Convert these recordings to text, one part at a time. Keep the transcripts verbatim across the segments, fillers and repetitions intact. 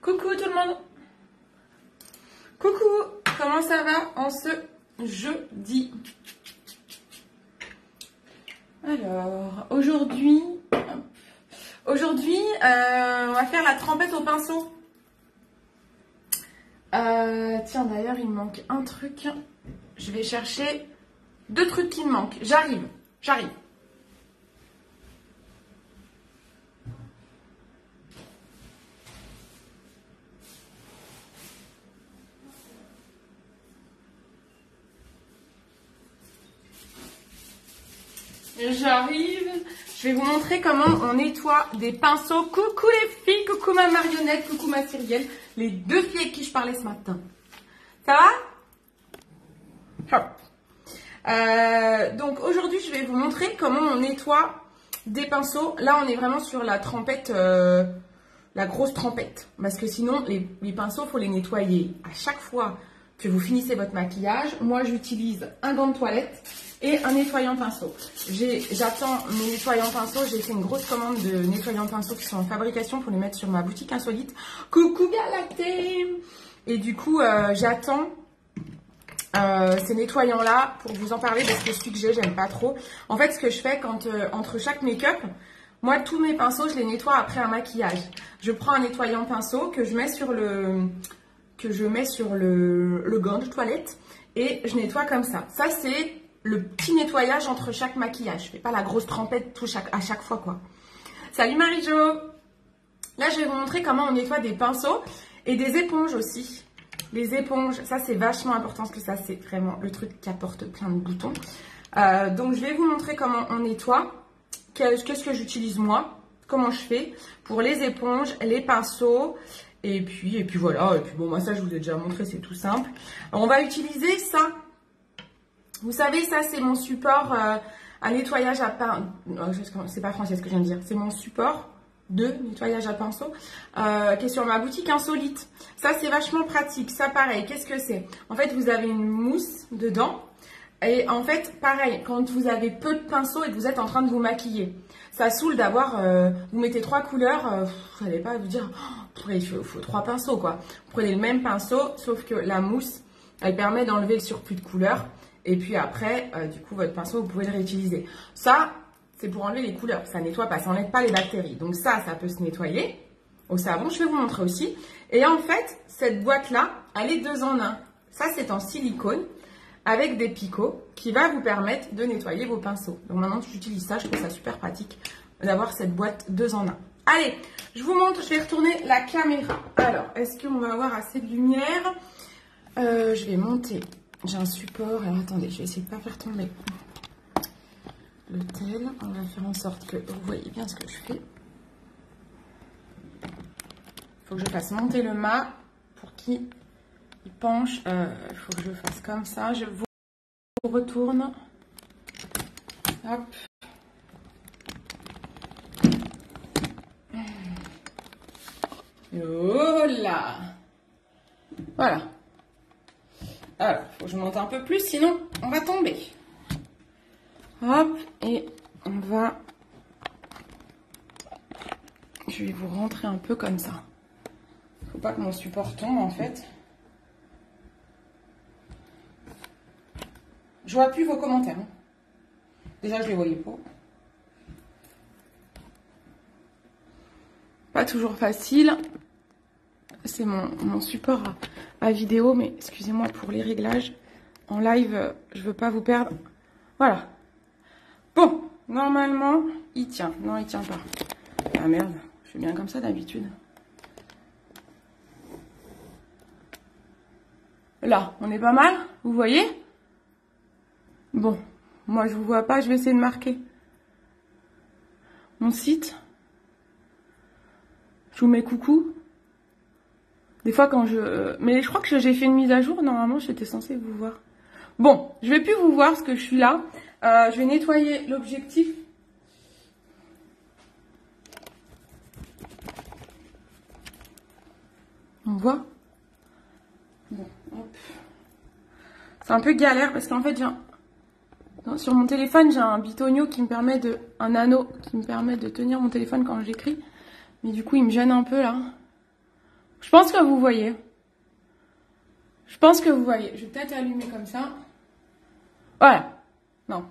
Coucou tout le monde. Coucou, comment ça va en ce jeudi? Alors, aujourd'hui, aujourd'hui, euh, on va faire la trempette au pinceau. Euh, tiens, d'ailleurs, il me manque un truc. Je vais chercher deux trucs qui me manquent. J'arrive, j'arrive. J'arrive. Je vais vous montrer comment on nettoie des pinceaux. Coucou les filles, coucou ma marionnette, coucou ma Cyrielle. Les deux filles avec qui je parlais ce matin. Ça va? Hop. Euh, donc aujourd'hui, je vais vous montrer comment on nettoie des pinceaux. Là, on est vraiment sur la trempette, euh, la grosse trempette. Parce que sinon, les, les pinceaux, il faut les nettoyer à chaque fois que vous finissez votre maquillage. Moi, j'utilise un gant de toilette et un nettoyant pinceau. J'attends mes nettoyants pinceaux. J'ai fait une grosse commande de nettoyants pinceaux qui sont en fabrication pour les mettre sur ma boutique insolite. Coucou Galatée! Et du coup, euh, j'attends euh, ces nettoyants-là pour vous en parler parce que celui que j'ai, j'aime pas trop. En fait, ce que je fais quand euh, entre chaque make-up, moi, tous mes pinceaux, je les nettoie après un maquillage. Je prends un nettoyant pinceau que je mets sur le, que je mets sur le, le gant de toilette et je nettoie comme ça. Ça, c'est le petit nettoyage entre chaque maquillage. Je fais pas la grosse trempette tout chaque, à chaque fois, quoi. Salut Marie-Jo. Là, je vais vous montrer comment on nettoie des pinceaux et des éponges aussi. Les éponges, ça, c'est vachement important parce que ça, c'est vraiment le truc qui apporte plein de boutons. Euh, donc, je vais vous montrer comment on nettoie. Qu'est-ce que j'utilise moi, comment je fais pour les éponges, les pinceaux. Et puis, et puis voilà. Et puis, bon, moi, ça, je vous ai déjà montré, c'est tout simple. Alors, on va utiliser ça. Vous savez, ça, c'est mon support euh, à nettoyage à pinceau. C'est pas français ce que je viens de dire. C'est mon support de nettoyage à pinceau euh, qui est sur ma boutique insolite. Ça, c'est vachement pratique. Ça, pareil, qu'est-ce que c'est? En fait, vous avez une mousse dedans. Et en fait, pareil, quand vous avez peu de pinceaux et que vous êtes en train de vous maquiller, ça saoule d'avoir, euh, vous mettez trois couleurs, euh, vous n'allez pas vous dire, oh, il faut, faut trois pinceaux, quoi. Vous prenez le même pinceau, sauf que la mousse, elle permet d'enlever le surplus de couleurs. Et puis après, euh, du coup, votre pinceau, vous pouvez le réutiliser. Ça, c'est pour enlever les couleurs. Ça nettoie pas, ça n'enlève pas les bactéries. Donc ça, ça peut se nettoyer au savon. Je vais vous montrer aussi. Et en fait, cette boîte-là, elle est deux en un. Ça, c'est en silicone avec des picots qui va vous permettre de nettoyer vos pinceaux. Donc maintenant, j'utilise ça. Je trouve ça super pratique d'avoir cette boîte deux en un. Allez, je vous montre. Je vais retourner la caméra. Alors, est-ce qu'on va avoir assez de lumière? euh, Je vais monter. J'ai un support. Alors attendez, je vais essayer de ne pas faire tomber le tel. On va faire en sorte que vous voyez bien ce que je fais. Il faut que je fasse monter le mât pour qu'il penche. Il euh, faut que je fasse comme ça. Je vous retourne. Hop. Oh là. Voilà. Alors, il faut que je monte un peu plus, sinon on va tomber. Hop, et on va... Je vais vous rentrer un peu comme ça. Il ne faut pas que mon support tombe, en fait. Je vois plus vos commentaires. Hein. Déjà, je les voyais pas. Pas toujours facile. C'est mon, mon support à, à vidéo, mais excusez-moi pour les réglages. En live, je veux pas vous perdre. Voilà. Bon, normalement, il tient. Non, il tient pas. Ah merde, je fais bien comme ça d'habitude. Là, on est pas mal, vous voyez? Bon, moi je vous vois pas, je vais essayer de marquer mon site. Je vous mets coucou. Des fois quand je... Mais je crois que j'ai fait une mise à jour. Normalement, j'étais censée vous voir. Bon, je vais plus vous voir parce que je suis là. Euh, je vais nettoyer l'objectif. On voit? Bon, hop. C'est un peu galère parce qu'en fait, j'ai un... sur mon téléphone, j'ai un bitonio qui me permet de... Un anneau qui me permet de tenir mon téléphone quand j'écris. Mais du coup, il me gêne un peu là. Je pense que vous voyez. Je pense que vous voyez. Je vais peut-être allumer comme ça. Voilà. Non.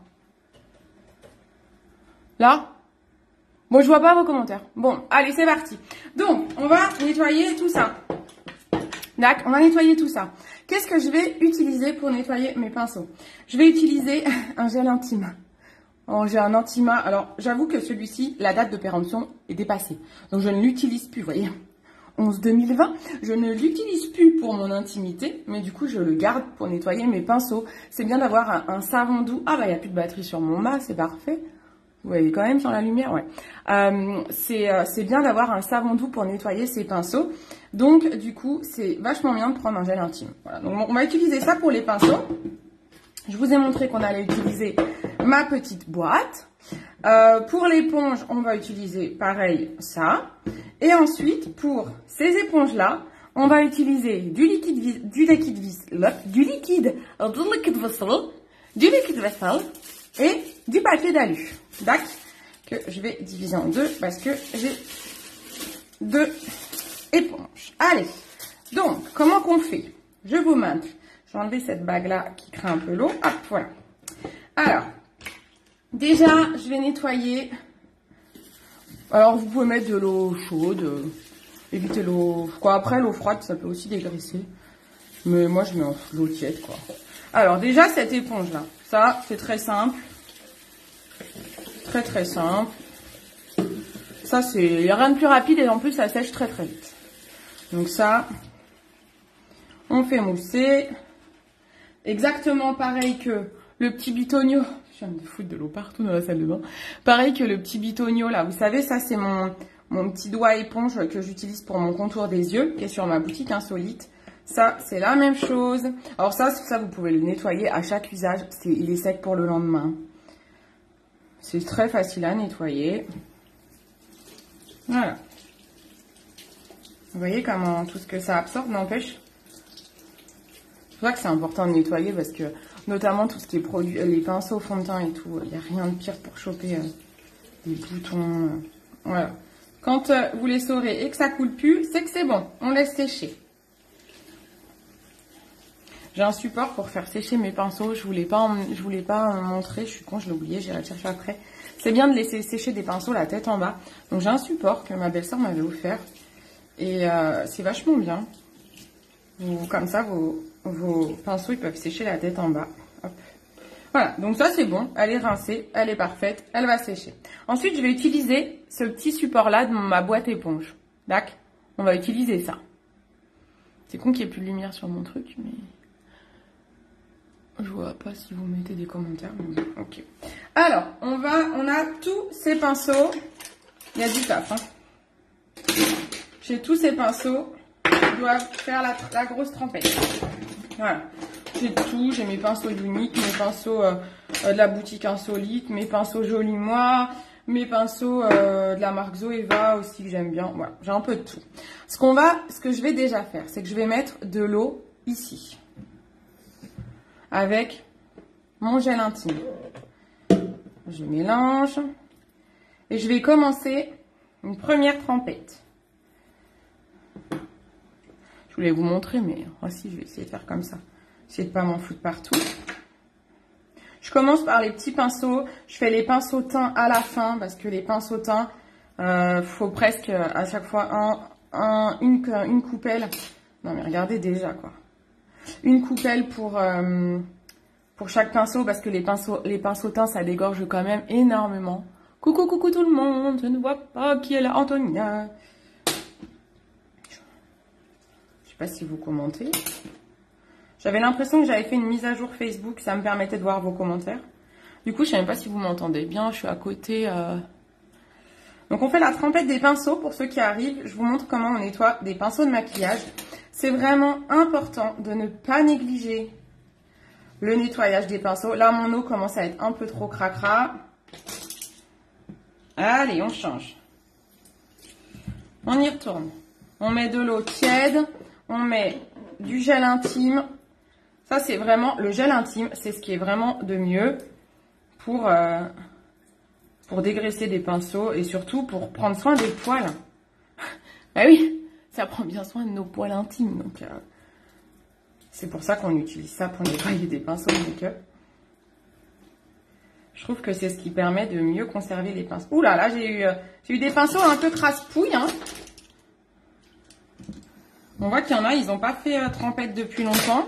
Là. Bon, je vois pas vos commentaires. Bon, allez, c'est parti. Donc, on va nettoyer tout ça. D'accord, on va nettoyer tout ça. Qu'est-ce que je vais utiliser pour nettoyer mes pinceaux? Je vais utiliser un gel intime. Oh, j'ai un Antima. Alors, j'avoue que celui-ci, la date de péremption est dépassée. Donc, je ne l'utilise plus, vous voyez. onze deux mille vingt, je ne l'utilise plus pour mon intimité, mais du coup, je le garde pour nettoyer mes pinceaux. C'est bien d'avoir un, un savon doux. Ah, bah, il n'y a plus de batterie sur mon mât, c'est parfait. Vous voyez quand même sur la lumière, ouais. Euh, c'est euh, c'est bien d'avoir un savon doux pour nettoyer ses pinceaux. Donc, du coup, c'est vachement bien de prendre un gel intime. Voilà. Donc, on va utiliser ça pour les pinceaux. Je vous ai montré qu'on allait utiliser ma petite boîte. Euh, pour l'éponge, on va utiliser pareil ça. Et ensuite, pour ces éponges-là, on va utiliser du liquide, du liquide, du liquide, du liquide vaisselle, du liquide vaisselle et du papier d'alu. D'accord, que je vais diviser en deux parce que j'ai deux éponges. Allez, donc, comment qu'on fait? Je vous montre. Je vais enlever cette bague-là qui craint un peu l'eau. Hop, voilà. Alors, déjà, je vais nettoyer. Alors, vous pouvez mettre de l'eau chaude. Euh, évitez l'eau... Quoi, après, l'eau froide, ça peut aussi dégraisser. Mais moi, je mets l'eau tiède, quoi. Alors, déjà, cette éponge-là. Ça, c'est très simple. Très, très simple. Ça, c'est... Il n'y a rien de plus rapide et en plus, ça sèche très, très vite. Donc ça, on fait mousser. Exactement pareil que le petit bitonio. Je viens de foutre de l'eau partout dans la salle de bain. Pareil que le petit bitonio là. Vous savez, ça c'est mon, mon petit doigt éponge que j'utilise pour mon contour des yeux, qui est sur ma boutique Insolite. Ça, c'est la même chose. Alors ça, ça vous pouvez le nettoyer à chaque usage. C'est, il est sec pour le lendemain. C'est très facile à nettoyer. Voilà. Vous voyez comment tout ce que ça absorbe n'empêche. C'est pour ça que c'est important de nettoyer parce que, notamment tout ce qui est produit, les pinceaux, fond de teint et tout, il n'y a rien de pire pour choper euh, les boutons. Euh, voilà. Quand euh, vous les saurez et que ça coule plus, c'est que c'est bon. On laisse sécher. J'ai un support pour faire sécher mes pinceaux. Je voulais pas, je voulais pas montrer. Je suis con, je l'ai oublié. J'irai le chercher après. C'est bien de laisser sécher des pinceaux la tête en bas. Donc j'ai un support que ma belle-sœur m'avait offert. Et euh, c'est vachement bien. Vous, comme ça, vos, vos pinceaux ils peuvent sécher la tête en bas. Hop. Voilà, donc ça c'est bon. Elle est rincée, elle est parfaite, elle va sécher. Ensuite, je vais utiliser ce petit support-là de ma boîte éponge. D'accord? On va utiliser ça. C'est con qu'il n'y ait plus de lumière sur mon truc, mais... Je vois pas si vous mettez des commentaires. Mais... Ok. Alors, on va, on a tous ces pinceaux. Il y a du taf, hein. J'ai tous ces pinceaux qui doivent faire la, la grosse trempette. Voilà. J'ai tout. J'ai mes pinceaux uniques, mes pinceaux euh, de la boutique Insolite, mes pinceaux Joli Moi, mes pinceaux euh, de la marque Zoeva aussi que j'aime bien. Voilà. J'ai un peu de tout. Ce qu'on va, ce que je vais déjà faire, c'est que je vais mettre de l'eau ici. Avec mon gel intime. Je mélange. Et je vais commencer une première trempette. Je voulais vous montrer, mais voici, je vais essayer de faire comme ça. Essayer de pas m'en foutre partout. Je commence par les petits pinceaux. Je fais les pinceaux teints à la fin, parce que les pinceaux teints, euh, faut presque à chaque fois un, un, une, une coupelle. Non mais regardez déjà quoi. Une coupelle pour, euh, pour chaque pinceau, parce que les pinceaux, les pinceaux teints, ça dégorge quand même énormément. Coucou, coucou tout le monde, je ne vois pas qui est là, Antonia. Je sais pas si vous commentez. J'avais l'impression que j'avais fait une mise à jour Facebook, ça me permettait de voir vos commentaires. Du coup, je ne sais même pas si vous m'entendez bien, je suis à côté. Euh... Donc on fait la trempette des pinceaux pour ceux qui arrivent. Je vous montre comment on nettoie des pinceaux de maquillage. C'est vraiment important de ne pas négliger le nettoyage des pinceaux. Là, mon eau commence à être un peu trop cracra. Allez, on change. On y retourne. On met de l'eau tiède. On met du gel intime. Ça, c'est vraiment... Le gel intime, c'est ce qui est vraiment de mieux pour, euh, pour dégraisser des pinceaux et surtout pour prendre soin des poils. Ah oui, ça prend bien soin de nos poils intimes. Donc, euh, c'est pour ça qu'on utilise ça pour nettoyer des pinceaux de make-up. Je trouve que c'est ce qui permet de mieux conserver les pinceaux. Ouh là là, j'ai eu, euh, j'ai eu des pinceaux un peu crasse-pouille. Hein. On voit qu'il y en a, ils n'ont pas fait euh, trempette depuis longtemps.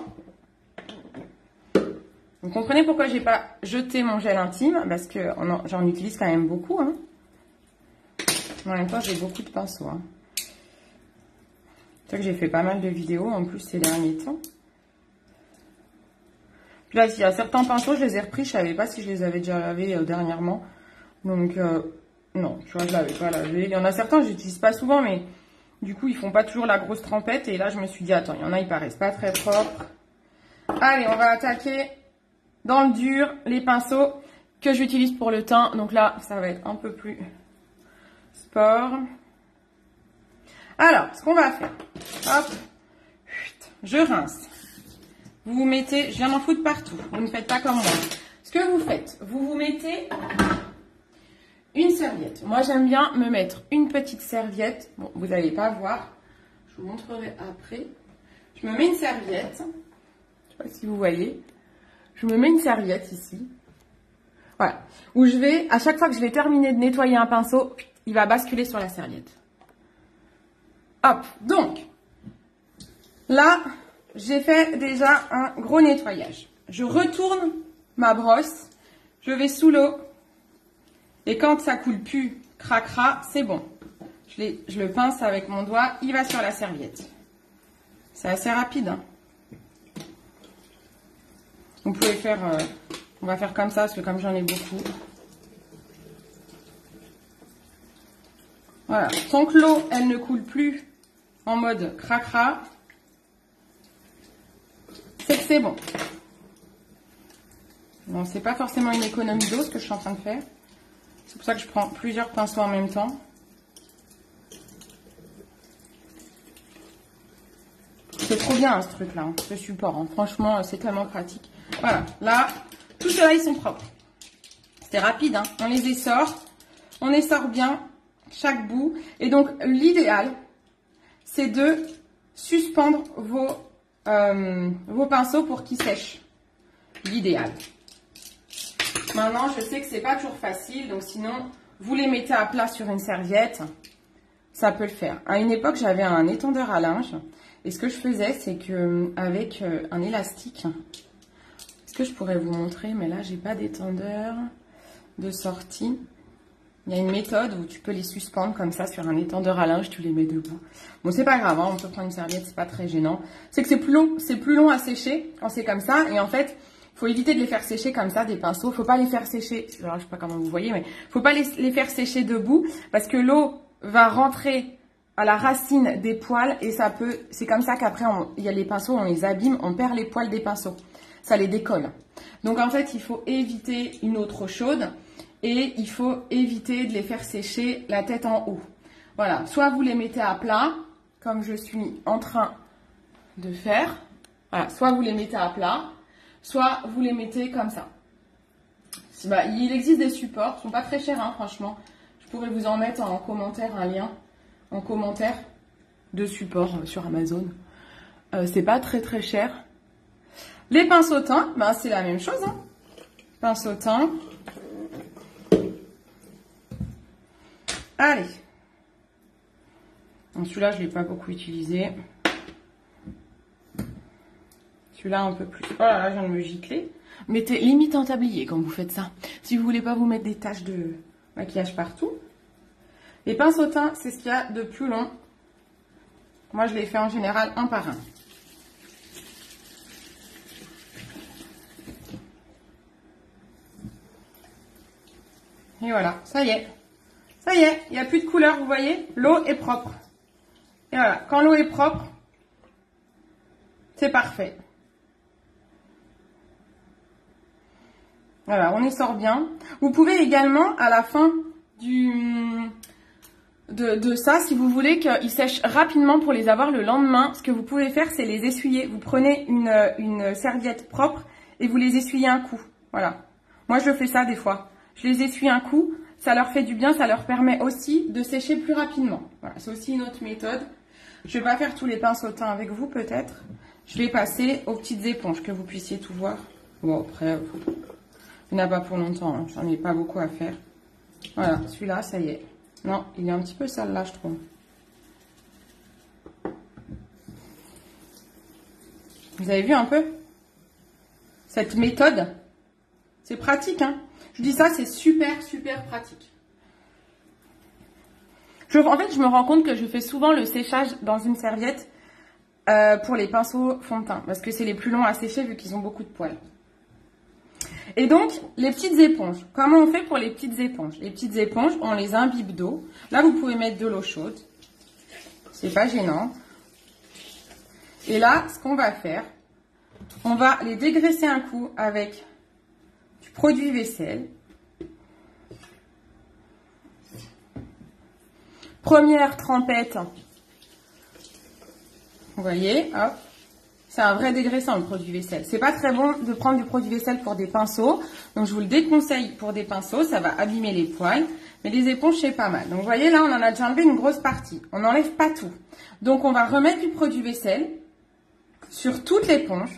Vous comprenez pourquoi j'ai pas jeté mon gel intime? Parce que j'en utilise quand même beaucoup. Hein. En même temps, j'ai beaucoup de pinceaux. Hein. C'est vrai que j'ai fait pas mal de vidéos en plus ces derniers temps. Puis là, il y a certains pinceaux, je les ai repris. Je savais pas si je les avais déjà lavés euh, dernièrement. Donc, euh, non, tu vois, je l'avais pas lavé. Il y en a certains, je n'utilise pas souvent, mais du coup, ils font pas toujours la grosse trempette. Et là, je me suis dit, attends, il y en a, ils paraissent pas très propres. Allez, on va attaquer dans le dur les pinceaux que j'utilise pour le teint. Donc là, ça va être un peu plus sport. Alors, ce qu'on va faire, hop, je rince. Vous vous mettez, je viens m'en foutre partout, vous ne faites pas comme moi. Ce que vous faites, vous vous mettez une serviette. Moi, j'aime bien me mettre une petite serviette. Bon, vous n'allez pas voir, je vous montrerai après. Je me mets une serviette, je ne sais pas si vous voyez. Je me mets une serviette ici. Voilà, où je vais, à chaque fois que je vais terminer de nettoyer un pinceau, il va basculer sur la serviette. Hop, donc, là, j'ai fait déjà un gros nettoyage. Je retourne ma brosse, je vais sous l'eau, et quand ça coule plus, cracra, c'est bon. Je, les, je le pince avec mon doigt, il va sur la serviette. C'est assez rapide. Hein. Vous pouvez faire, euh, on va faire comme ça, parce que comme j'en ai beaucoup. Voilà, tant que l'eau, elle ne coule plus en mode cracra, c'est que c'est bon. Bon, c'est pas forcément une économie d'eau ce que je suis en train de faire. C'est pour ça que je prends plusieurs pinceaux en même temps. C'est trop bien hein, ce truc là, hein, ce support. Hein. Franchement, c'est tellement pratique. Voilà, là, tout cela ils sont propres. C'est rapide, hein. On les essore. On essore bien chaque bout. Et donc, l'idéal, c'est de suspendre vos, euh, vos pinceaux pour qu'ils sèchent. L'idéal. Maintenant, je sais que c'est pas toujours facile. Donc, sinon, vous les mettez à plat sur une serviette. Ça peut le faire. À une époque, j'avais un étendeur à linge. Et ce que je faisais, c'est que avec un élastique, est-ce que je pourrais vous montrer? Mais là, j'ai pas d'étendeur de sortie. Il y a une méthode où tu peux les suspendre comme ça sur un étendeur à linge, tu les mets debout. Bon, c'est pas grave, hein, on peut prendre une serviette, c'est pas très gênant. C'est que c'est plus long, c'est plus long à sécher quand c'est comme ça. Et en fait, il faut éviter de les faire sécher comme ça, des pinceaux. Faut pas les faire sécher, alors je sais pas comment vous voyez, mais faut pas les, les faire sécher debout parce que l'eau va rentrer à la racine des poils et ça peut, c'est comme ça qu'après, il y a les pinceaux, on les abîme, on perd les poils des pinceaux. Ça les décolle. Donc en fait, il faut éviter une eau trop chaude. Et il faut éviter de les faire sécher la tête en haut. Voilà, soit vous les mettez à plat, comme je suis en train de faire. Voilà, soit vous les mettez à plat, soit vous les mettez comme ça. Bah, il existe des supports, ils ne sont pas très chers, hein, franchement. Je pourrais vous en mettre en commentaire un lien, en commentaire de support sur Amazon. Euh, c'est pas très très cher. Les pinceaux teints, bah, c'est la même chose. Hein. Pinceau teint. Allez, celui-là je ne l'ai pas beaucoup utilisé. Celui-là un peu plus. Oh là là, je viens de me gicler. Mettez limite un tablier quand vous faites ça. Si vous voulez pas vous mettre des taches de maquillage partout. Les pinceaux teints, c'est ce qu'il y a de plus long. Moi je les fais en général un par un. Et voilà, ça y est. Ça y est, il n'y a plus de couleur, vous voyez, l'eau est propre. Et voilà, quand l'eau est propre, c'est parfait. Voilà, on essore bien. Vous pouvez également, à la fin du, de, de ça, si vous voulez qu'ils sèchent rapidement pour les avoir le lendemain, ce que vous pouvez faire, c'est les essuyer. Vous prenez une, une serviette propre et vous les essuyez un coup. Voilà. Moi, je fais ça des fois. Je les essuie un coup. Ça leur fait du bien, ça leur permet aussi de sécher plus rapidement. Voilà, c'est aussi une autre méthode. Je vais pas faire tous les pinceaux teints avec vous peut-être. Je vais passer aux petites éponges, que vous puissiez tout voir. Bon, après, il n'y en a pas pour longtemps, hein. J'en ai pas beaucoup à faire. Voilà, celui-là, ça y est. Non, il est un petit peu sale là, je trouve. Vous avez vu un peu cette méthode? C'est pratique, hein. Je dis ça, c'est super, super pratique. Je, en fait, je me rends compte que je fais souvent le séchage dans une serviette euh, pour les pinceaux fond de teint. Parce que c'est les plus longs à sécher vu qu'ils ont beaucoup de poils. Et donc, les petites éponges. Comment on fait pour les petites éponges? Les petites éponges, on les imbibe d'eau. Là, vous pouvez mettre de l'eau chaude. C'est pas gênant. Et là, ce qu'on va faire, on va les dégraisser un coup avec du produit vaisselle. Première trempette. Vous voyez, hop. C'est un vrai dégraissant, le produit vaisselle. C'est pas très bon de prendre du produit vaisselle pour des pinceaux. Donc, je vous le déconseille pour des pinceaux. Ça va abîmer les poils. Mais les éponges, c'est pas mal. Donc, vous voyez, là, on en a déjà enlevé une grosse partie. On n'enlève pas tout. Donc, on va remettre du produit vaisselle sur toute l'éponge.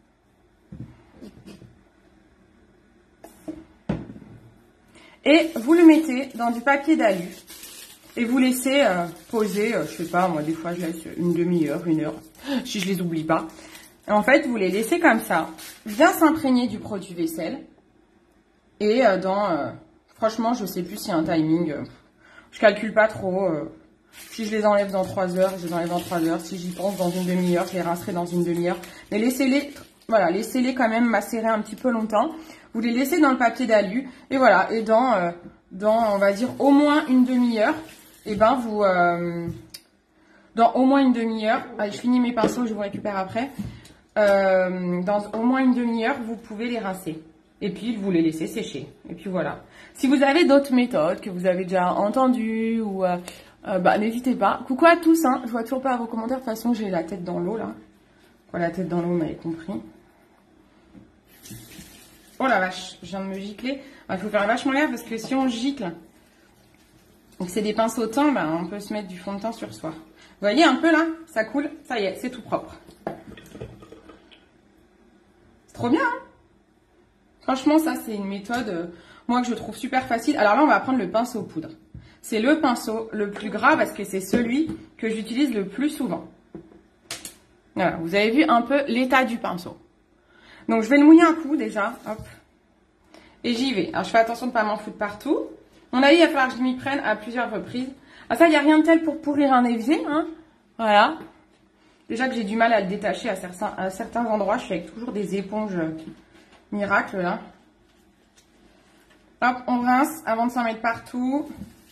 Et vous le mettez dans du papier d'alu. Et vous laissez euh, poser, euh, je sais pas, moi des fois je laisse une demi-heure, une heure, si je les oublie pas. Et en fait, vous les laissez comme ça, bien s'imprégner du produit vaisselle. Et euh, dans, euh, franchement, je sais plus s'il y a un timing, euh, je calcule pas trop. Euh, si je les enlève dans trois heures, je les enlève dans trois heures. Si j'y pense dans une demi-heure, je les rincerai dans une demi-heure. Mais laissez-les, voilà, laissez-les quand même macérer un petit peu longtemps. Vous les laissez dans le papier d'alu. Et voilà, et dans, euh, dans, on va dire, au moins une demi-heure, et eh ben vous, euh, dans au moins une demi-heure, allez, je finis mes pinceaux, je vous récupère après, euh, dans au moins une demi-heure, vous pouvez les rincer. Et puis, vous les laissez sécher. Et puis voilà. Si vous avez d'autres méthodes que vous avez déjà entendues, ou euh, euh, bah, n'hésitez pas. Coucou à tous, hein. Je vois toujours pas vos commentaires. De toute façon, j'ai la tête dans l'eau, là. Quoi, la tête dans l'eau, vous m'avez compris. Oh la vache, je viens de me gicler. Il faut faire vachement gaffe parce que si on gicle, donc c'est des pinceaux teints, ben, on peut se mettre du fond de teint sur soi. Vous voyez un peu là, ça coule, ça y est, c'est tout propre. C'est trop bien, hein? Franchement, ça c'est une méthode, euh, moi que je trouve super facile. Alors là, on va prendre le pinceau poudre. C'est le pinceau le plus gras parce que c'est celui que j'utilise le plus souvent. Voilà, vous avez vu un peu l'état du pinceau. Donc je vais le mouiller un coup déjà, hop. Et j'y vais. Alors je fais attention de ne pas m'en foutre partout. Mon avis, il va falloir que je m'y prenne à plusieurs reprises. Ah ça, il n'y a rien de tel pour pourrir un évier, hein. Voilà. Déjà que j'ai du mal à le détacher à certains, à certains endroits. Je suis avec toujours des éponges miracles, là. Hop, on rince avant de s'en mettre partout.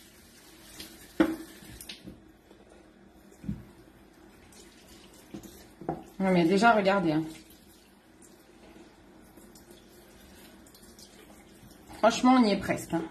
Non mais déjà, regardez, hein. Franchement, on y est presque, hein.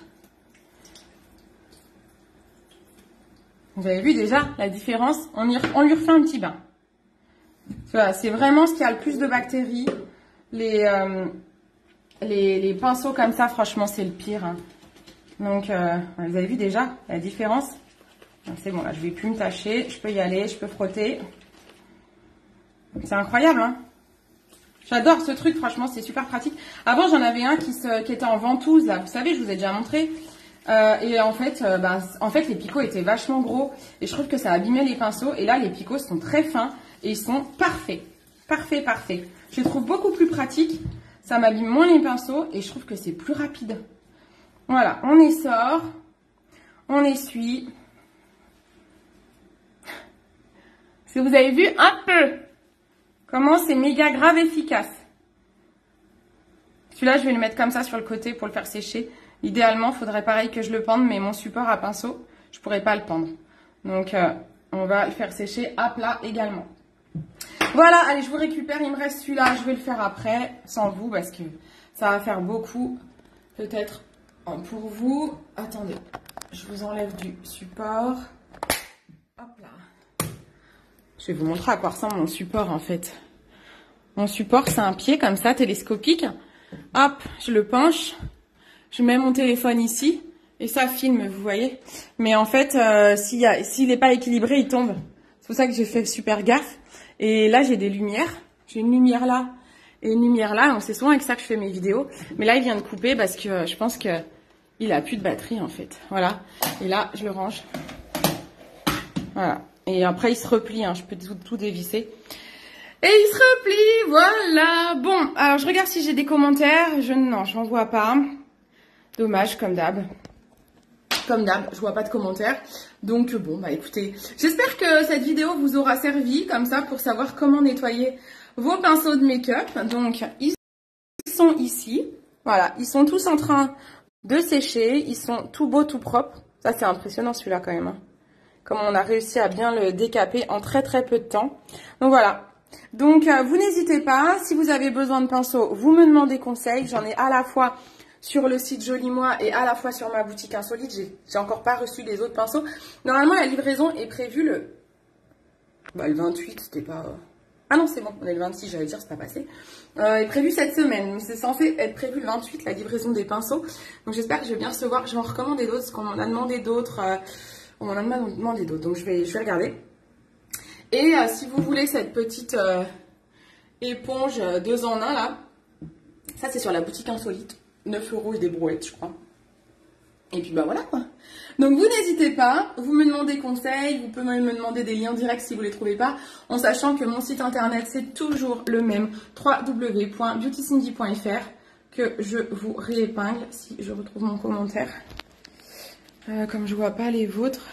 Vous avez vu déjà la différence? On, y, on lui refait un petit bain. Voilà, c'est vraiment ce qui a le plus de bactéries. Les, euh, les, les pinceaux comme ça, franchement, c'est le pire, hein. Donc, euh, vous avez vu déjà la différence? C'est bon, là, je ne vais plus me tâcher. Je peux y aller, je peux frotter. C'est incroyable, hein. J'adore ce truc, franchement, c'est super pratique. Avant, j'en avais un qui, se, qui était en ventouse, là. Vous savez, je vous ai déjà montré. Euh, et en fait, euh, bah, en fait, les picots étaient vachement gros. Et je trouve que ça abîmait les pinceaux. Et là, les picots sont très fins. Et ils sont parfaits. Parfaits, parfaits. Je les trouve beaucoup plus pratiques. Ça m'abîme moins les pinceaux. Et je trouve que c'est plus rapide. Voilà, on essore. On essuie. Si vous avez vu un peu comment c'est méga grave efficace. Celui-là, je vais le mettre comme ça sur le côté pour le faire sécher. Idéalement, il faudrait pareil que je le pende, mais mon support à pinceau, je ne pourrais pas le pendre. Donc, euh, on va le faire sécher à plat également. Voilà, allez, je vous récupère. Il me reste celui-là. Je vais le faire après, sans vous, parce que ça va faire beaucoup, peut-être, pour vous. Attendez, je vous enlève du support. Hop là. Je vais vous montrer à quoi ressemble mon support, en fait. Mon support, c'est un pied comme ça, télescopique. Hop, je le penche. Je mets mon téléphone ici et ça filme, vous voyez. Mais en fait, euh, s'il n'est pas équilibré, il tombe. C'est pour ça que j'ai fait super gaffe. Et là, j'ai des lumières. J'ai une lumière là et une lumière là. Donc, c'est souvent avec ça que je fais mes vidéos. Mais là, il vient de couper parce que euh, je pense que il a plus de batterie, en fait. Voilà. Et là, je le range. Voilà. Et après, il se replie. Hein. Je peux tout, tout dévisser. Et il se replie. Voilà. Bon, alors, je regarde si j'ai des commentaires. Je Non, je n'en vois pas. Dommage, comme d'hab. Comme d'hab, je vois pas de commentaires. Donc bon, bah écoutez, j'espère que cette vidéo vous aura servi comme ça pour savoir comment nettoyer vos pinceaux de make-up. Donc ils sont ici. Voilà, ils sont tous en train de sécher. Ils sont tout beaux, tout propres. Ça c'est impressionnant celui-là quand même. Hein. Comme on a réussi à bien le décaper en très très peu de temps. Donc voilà. Donc euh, vous n'hésitez pas. Si vous avez besoin de pinceaux, vous me demandez conseil. J'en ai à la fois sur le site Joli Moi et à la fois sur ma boutique Insolite. J'ai encore pas reçu les autres pinceaux. Normalement, la livraison est prévue le, bah, le vingt-huit, c'était pas... Ah non, c'est bon, on est le vingt-six, j'allais dire, c'est pas passé. Euh, est prévu cette semaine, mais c'est censé être prévu le vingt-huit, la livraison des pinceaux. Donc j'espère que je vais bien recevoir. Je vais en recommander d'autres, parce qu'on m'en a demandé d'autres. Euh, on m'en a demandé d'autres, donc je vais, je vais regarder. Et euh, si vous voulez cette petite euh, éponge deux en un, là, ça c'est sur la boutique Insolite. neuf euros et des brouettes, je crois. Et puis bah voilà quoi. Donc vous n'hésitez pas, vous me demandez conseil, vous pouvez même me demander des liens directs si vous ne les trouvez pas, en sachant que mon site internet c'est toujours le même, w w w point beauty cindy point f r, que je vous réépingle si je retrouve mon commentaire. Euh, comme je vois pas les vôtres.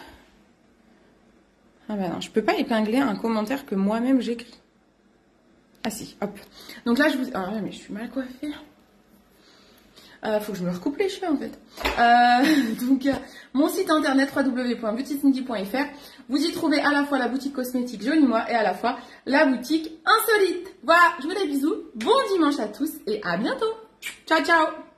Ah bah non, je peux pas épingler un commentaire que moi-même j'écris. Ah si, hop. Donc là je vous... Ah mais je suis mal coiffée. Euh, faut que je me recoupe les cheveux en fait. Euh, donc euh, mon site internet w w w point beauty cindy point f r, vous y trouvez à la fois la boutique cosmétique Joli Moi et à la fois la boutique Insolite. Voilà, je vous fais des bisous, bon dimanche à tous et à bientôt. Ciao ciao.